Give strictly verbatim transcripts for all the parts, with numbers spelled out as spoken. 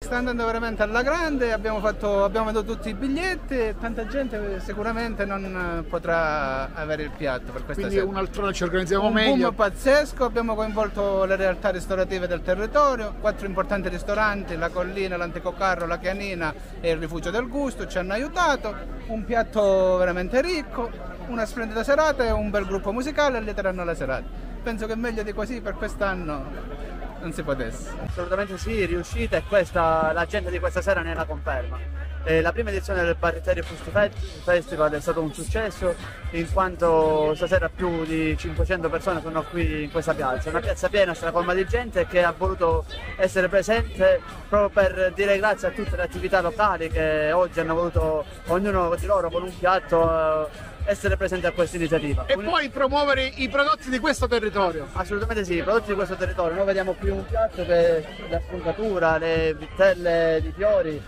Sta andando veramente alla grande, abbiamo, fatto, abbiamo venduto tutti i biglietti e tanta gente sicuramente non potrà avere il piatto per questa Quindi sera. un altro ci organizziamo Un meglio. boom pazzesco, abbiamo coinvolto le realtà ristorative del territorio, quattro importanti ristoranti, La Collina, l'Antico Carro, La Chianina e il Rifugio del Gusto ci hanno aiutato, un piatto veramente ricco, una splendida serata e un bel gruppo musicale allieteranno la serata. Penso che meglio di così per quest'anno non si potesse. Assolutamente sì, riuscita, e questa, la gente di questa sera ne è la conferma. Eh, la prima edizione del Barritteri Food Festival è stato un successo, in quanto stasera più di cinquecento persone sono qui in questa piazza, una piazza piena, stracolma di gente che ha voluto essere presente proprio per dire grazie a tutte le attività locali che oggi hanno voluto, ognuno di loro con un piatto, eh, essere presente a questa iniziativa. E poi promuovere i prodotti di questo territorio. Assolutamente sì, i prodotti di questo territorio. Noi vediamo qui un piatto che la spuntatura, le vitelle di fiori,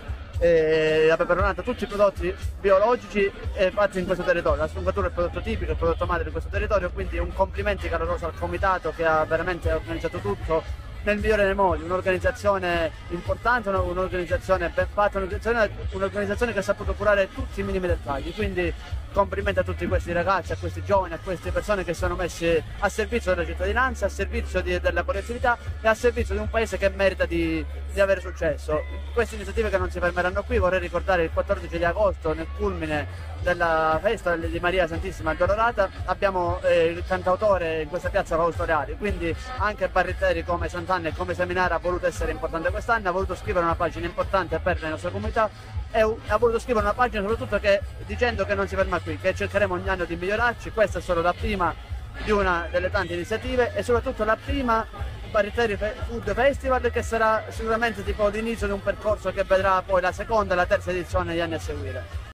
eh, la peperonata, tutti i prodotti biologici eh, fatti in questo territorio. La spuntatura è il prodotto tipico, il prodotto madre di questo territorio, quindi un complimento caloroso al comitato che ha veramente organizzato tutto nel migliore dei modi, un'organizzazione importante, un'organizzazione ben fatta, un'organizzazione, un'organizzazione che ha saputo curare tutti i minimi dettagli, quindi complimenti a tutti questi ragazzi, a questi giovani, a queste persone che sono messi a servizio della cittadinanza, a servizio di, della collettività e a servizio di un paese che merita di, di avere successo. Queste iniziative che non si fermeranno qui, vorrei ricordare il quattordici di agosto, nel culmine della festa di Maria Santissima Addolorata, abbiamo eh, il cantautore in questa piazza Fausto Reali, quindi anche Barritteri come Sant'Anna e come Seminara ha voluto essere importante quest'anno, ha voluto scrivere una pagina importante per le nostre comunità e ha voluto scrivere una pagina soprattutto che, dicendo che non si ferma qui, che cercheremo ogni anno di migliorarci. Questa è solo la prima di una delle tante iniziative e soprattutto la prima Barritteri Food Festival, che sarà sicuramente tipo l'inizio di un percorso che vedrà poi la seconda e la terza edizione negli anni a seguire.